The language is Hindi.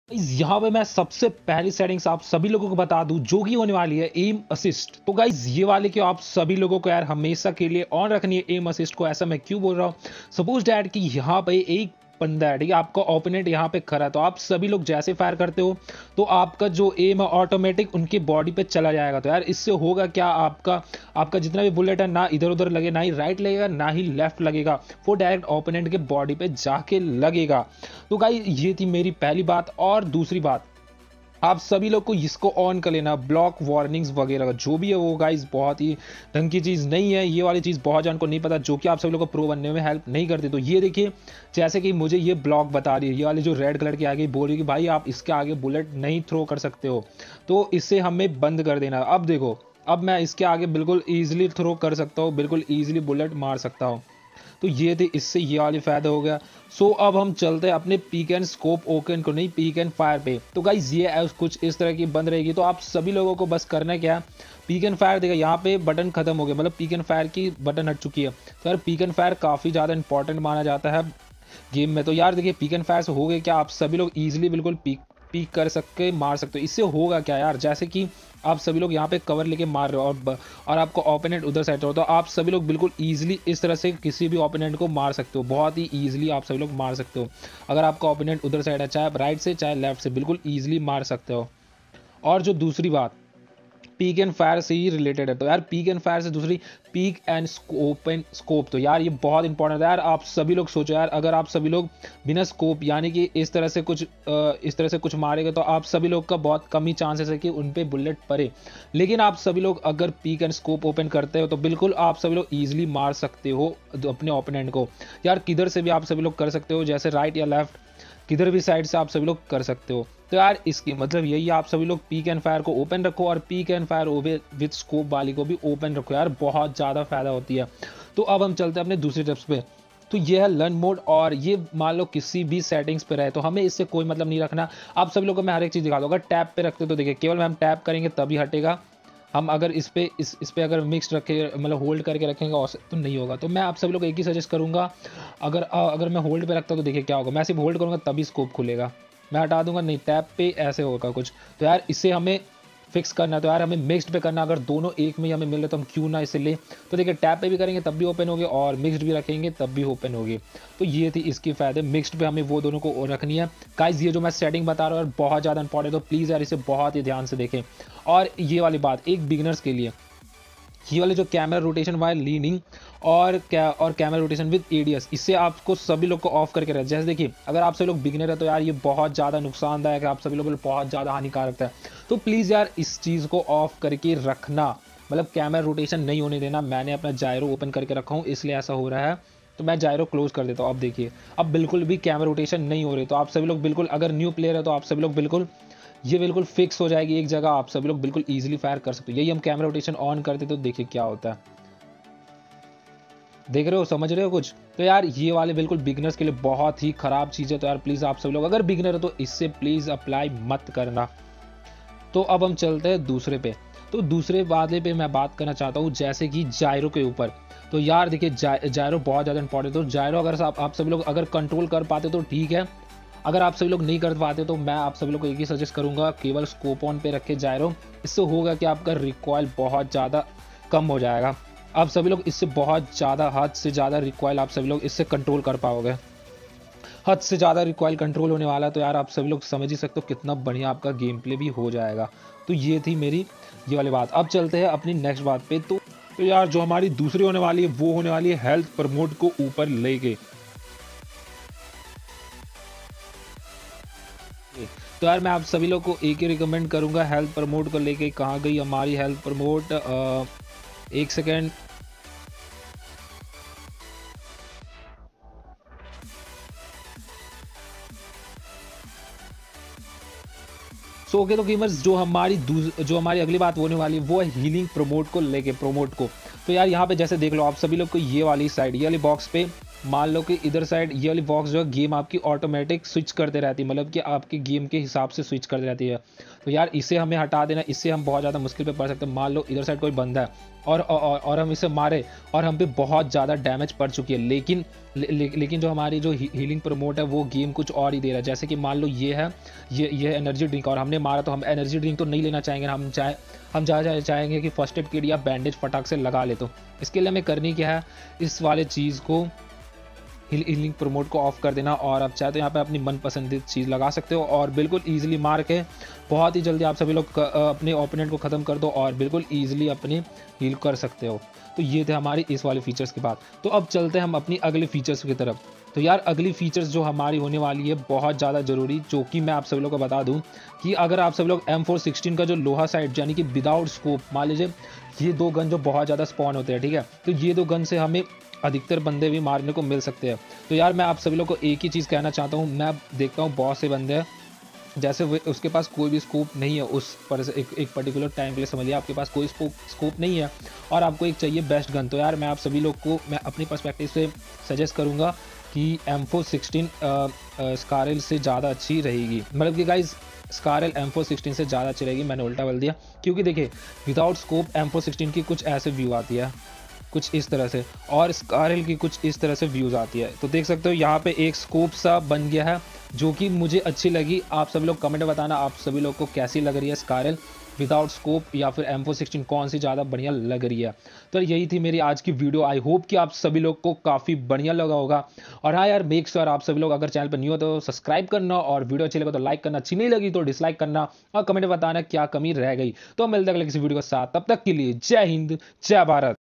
गाइस यहाँ पे मैं सबसे पहली सेटिंग्स आप सभी लोगों को बता दूं जो कि होने वाली है एम असिस्ट। तो गाइस ये वाले कि आप सभी लोगों को यार हमेशा के लिए ऑन रखनी है एम असिस्ट को। ऐसा मैं क्यों बोल रहा हूँ, सपोज डैट कि यहाँ पे एक बंदा है, ठीक है, आपका ओपोनेंट यहाँ पे खड़ा है, तो आप सभी लोग जैसे फायर करते हो तो आपका जो एम है ऑटोमेटिक उनके बॉडी पे चला जाएगा। तो यार इससे होगा क्या, आपका आपका जितना भी बुलेट है ना इधर उधर लगे, ना ही राइट लगेगा ना ही लेफ्ट लगेगा, वो डायरेक्ट ओपोनेंट के बॉडी पे जाके लगेगा। तो गाइस ये थी मेरी पहली बात। और दूसरी बात, आप सभी लोग को इसको ऑन कर लेना, ब्लॉक वार्निंग्स वगैरह जो भी है वो गाइस बहुत ही ढंग की चीज़ नहीं है। ये वाली चीज़ बहुत जन को नहीं पता, जो कि आप सभी लोग को प्रो बनने में हेल्प नहीं करती। तो ये देखिए, जैसे कि मुझे ये ब्लॉक बता रही है, ये वाली जो रेड कलर की आगे बोल रही है कि भाई आप इसके आगे बुलेट नहीं थ्रो कर सकते हो, तो इससे हमें बंद कर देना। अब देखो, अब मैं इसके आगे बिल्कुल ईजिली थ्रो कर सकता हूँ, बिल्कुल ईजिली बुलेट मार सकता हूँ। तो ये थे, इससे ये वाली फायदा हो गया। सो अब हम चलते हैं अपने पीक एंड स्कोप ओपन को, नहीं पीक एंड फायर पे। तो गाइज ये कुछ इस तरह की बंद रहेगी। तो आप सभी लोगों को बस करना क्या है, पीक एंड फायर देखा यहाँ पे बटन खत्म हो गया, मतलब पीक एंड फायर की बटन हट चुकी है। तो यार पीक एंड फायर काफ़ी ज़्यादा इंपॉर्टेंट माना जाता है गेम में। तो यार देखिए पीक एंड फायर से हो गए क्या, आप सभी लोग ईजिली बिल्कुल पीक पीक कर सकते मार सकते हो। इससे होगा क्या यार, जैसे कि आप सभी लोग यहाँ पे कवर लेके मार रहे हो और आपको ओपोनेंट उधर साइड हो, तो आप सभी लोग बिल्कुल ईजिली इस तरह से किसी भी ओपोनेंट को मार सकते हो, बहुत ही ईजिली आप सभी लोग मार सकते हो। अगर आपका ओपोनेंट उधर साइड है, चाहे राइट से चाहे लेफ्ट से, बिल्कुल ईजिली मार सकते हो। और जो दूसरी बात पीक एंड फायर से ही रिलेटेड है, तो यार पीक एंड फायर से दूसरी पीक एंड स्कोप। तो यार ये बहुत इंपॉर्टेंट है यार। आप सभी लोग सोचो यार, अगर आप सभी लोग बिना स्कोप यानी कि इस तरह से कुछ मारेंगे, तो आप सभी लोग का बहुत कम ही चांसेस है कि उन पे बुलेट पड़े। लेकिन आप सभी लोग अगर पीक एंड स्कोप ओपन करते हो तो बिल्कुल आप सभी लोग ईजिली मार सकते हो अपने ओपोनेंट को। यार किधर से भी आप सभी लोग कर सकते हो, जैसे राइट या लेफ्ट, किधर भी साइड से आप सभी लोग कर सकते हो। तो यार इसकी मतलब यही है, आप सभी लोग पीक एंड फायर को ओपन रखो और peek and fire with scope वाली को भी ओपन रखो, यार बहुत ज़्यादा फायदा होती है। तो अब हम चलते हैं अपने दूसरे टिप्स पे। तो ये है लर्न मोड, और ये मान लो किसी भी सेटिंग्स पे रहे तो हमें इससे कोई मतलब नहीं रखना। आप सभी लोगों को मैं हर एक चीज़ दिखा दूँ। अगर टैप पे रखते तो देखिए केवल हम टैप करेंगे तभी हटेगा। हम अगर इस पे अगर मिक्स रखे, मतलब होल्ड करके रखेंगे और तो नहीं होगा। तो मैं आप सभी लोग एक ही सजेस्ट करूंगा, अगर मैं होल्ड पे रखता हूँ तो देखिए क्या होगा, मैं सिर्फ होल्ड करूंगा तभी स्कोप खुलेगा, मैं हटा दूंगा नहीं, टैप पे ऐसे होगा कुछ। तो यार इससे हमें फिक्स करना है, तो यार हमें मिक्स्ड पे करना। अगर दोनों एक में ही हमें मिल रहे तो हम क्यों ना इसे ले। तो देखिए टैप पे भी करेंगे तब भी ओपन होगी और मिक्स्ड भी रखेंगे तब भी ओपन होगी। तो ये थी इसकी फ़ायदे, मिक्स्ड पे हमें वो दोनों को रखनी है। गाइस ये जो मैं सेटिंग बता रहा हूँ यार बहुत ज़्यादा इंपॉर्टेंट है, तो प्लीज़ यार इसे बहुत ही ध्यान से देखें। और ये वाली बात एक बिगनर्स के लिए, ये वाले जो कैमरा रोटेशन वाइल लीनिंग और कैमरा रोटेशन विद एडीएस, इससे आपको सभी लोग को ऑफ करके रहता है। जैसे देखिए अगर आप सभी लोग बिगनर है तो यार ये बहुत ज़्यादा नुकसानदायक है, आप सभी लोगों को बहुत ज़्यादा हानिकारक है। तो प्लीज़ यार इस चीज़ को ऑफ करके रखना, मतलब कैमरा रोटेशन नहीं होने देना। मैंने अपना जायरो ओपन करके रखा हूँ इसलिए ऐसा हो रहा है, तो मैं जायरो क्लोज कर देता हूँ। अब देखिए अब बिल्कुल भी कैमरा रोटेशन नहीं हो रही। तो आप सभी लोग बिल्कुल, अगर न्यू प्लेयर है तो आप सभी लोग बिल्कुल ये बिल्कुल फिक्स हो जाएगी एक जगह, आप सभी लोग बिल्कुल इजीली फायर कर सकते हो। यही हम कैमरा रोटेशन ऑन करते तो देखिए क्या होता है, देख रहे हो, समझ रहे हो कुछ। तो यार ये वाले बिल्कुल बिगनर्स के लिए बहुत ही खराब चीज़ है। तो यार प्लीज़ आप सभी लोग अगर बिगनर है तो इससे प्लीज़ अप्लाई मत करना। तो अब हम चलते हैं दूसरे पे। तो दूसरे वाले पे मैं बात करना चाहता हूँ, जैसे कि जायरो के ऊपर। तो यार देखिए जायरो बहुत ज़्यादा इंपॉर्टेंट है। तो जायरो अगर आप सभी लोग अगर कंट्रोल कर पाते तो ठीक है, अगर आप सभी लोग नहीं कर पाते तो मैं आप सभी लोग को एक ही सजेस्ट करूंगा, केवल स्कोप ऑन पे रखे जायरो। इससे होगा कि आपका रिकॉयल बहुत ज़्यादा कम हो जाएगा। आप सभी लोग इससे बहुत ज़्यादा, हद से ज़्यादा रिकॉयल आप सभी लोग इससे कंट्रोल कर पाओगे। हद से ज़्यादा रिकॉयल कंट्रोल होने वाला है, तो यार आप सभी लोग समझ ही सकते हो कितना बढ़िया आपका गेम प्ले भी हो जाएगा। तो ये थी मेरी ये वाली बात। अब चलते हैं अपनी नेक्स्ट बात पे। तो यार जो हमारी दूसरी होने वाली है वो होने वाली है हेल्थ प्रमोट को ऊपर लेके। तो यार मैं आप सभी लोग को एक ही रिकमेंड करूंगा, हेल्थ प्रमोट को लेके। कहाँ गई हमारी हेल्थ प्रमोट, एक सेकेंड। सो ओके, तो गेमर्स जो हमारी अगली बात होने वाली है वो है हीलिंग प्रमोट को लेके, प्रमोट को। तो यार यहाँ पे जैसे देख लो आप सभी लोग को ये वाली साइड, ये वाली बॉक्स पे मान लो कि इधर साइड ये वाली बॉक्स जो है गेम आपकी ऑटोमेटिक स्विच करते रहती है, मतलब कि आपके गेम के हिसाब से स्विच करती रहती है। तो यार इसे हमें हटा देना, इससे हम बहुत ज़्यादा मुश्किल पे पड़ सकते हैं। मान लो इधर साइड कोई बंदा है और हम इसे मारे और हम पे बहुत ज़्यादा डैमेज पड़ चुकी है, लेकिन जो हमारी जो हीलिंग प्रमोट है वो गेम कुछ और ही दे रहा है। जैसे कि मान लो ये है, ये एनर्जी ड्रिंक और हमने मारा, तो हम एनर्जी ड्रिंक तो नहीं लेना चाहेंगे, हम चाहेंगे कि फर्स्ट एड किट या बैंडेज फटाक से लगा ले। तो इसके लिए हमें करनी क्या है, इस वाले चीज़ को हीलिंग प्रमोट को ऑफ कर देना, और आप चाहे तो यहाँ पे अपनी मनपसंदीद चीज़ लगा सकते हो और बिल्कुल ईजिली मार के बहुत ही जल्दी आप सभी लोग अपने ओपोनेंट को ख़त्म कर दो और बिल्कुल ईजिली अपनी हील कर सकते हो। तो ये थे हमारी इस वाले फीचर्स की बात। तो अब चलते हैं हम अपनी अगले फीचर्स की तरफ। तो यार अगली फीचर्स जो हमारी होने वाली है बहुत ज़्यादा ज़रूरी, जो कि मैं आप सभी लोग को बता दूं कि अगर आप सभी लोग M416 का जो लोहा साइड यानी कि विदाउट स्कोप, मान लीजिए ये दो गन जो बहुत ज़्यादा स्पॉन होते हैं, ठीक है, तो ये दो गन से हमें अधिकतर बंदे भी मारने को मिल सकते हैं। तो यार मैं आप सभी लोग को एक ही चीज़ कहना चाहता हूँ, मैं देखता हूँ बहुत से बंदे हैं जैसे उसके पास कोई भी स्कोप नहीं है, उस पर से एक पर्टिकुलर टाइम के लिए समझिए आपके पास कोई स्कोप नहीं है और आपको एक चाहिए बेस्ट गन। तो यार मैं आप सभी लोग को मैं अपनी पर्सपेक्टिव से सजेस्ट करूँगा कि M416 स्कारल से ज़्यादा अच्छी रहेगी, मतलब कि गाइज स्कारल M416 से ज़्यादा अच्छी रहेगी। मैंने उल्टा बोल दिया, क्योंकि देखिए विदाउट स्कोप M416 की कुछ ऐसे व्यू आती है, कुछ इस तरह से, और स्कारल की कुछ इस तरह से व्यूज़ आती है। तो देख सकते हो यहाँ पे एक स्कोप सा बन गया है जो कि मुझे अच्छी लगी। आप सभी लोग कमेंट में बताना आप सभी लोग को कैसी लग रही है स्कारल विदाउट स्कोप या फिर M416 कौन सी ज़्यादा बढ़िया लग रही है। तो यही थी मेरी आज की वीडियो, आई होप कि आप सभी लोग को काफ़ी बढ़िया लगा होगा। और हाँ यार मेक श्योर आप सभी लोग अगर चैनल पर न्यू हो तो सब्सक्राइब करना, और वीडियो अच्छी लगे तो लाइक करना, अच्छी नहीं लगी तो डिसलाइक करना, और कमेंट में बताना क्या कमी रह गई। तो मिलते हैं अगले किसी वीडियो के साथ, तब तक के लिए जय हिंद जय भारत।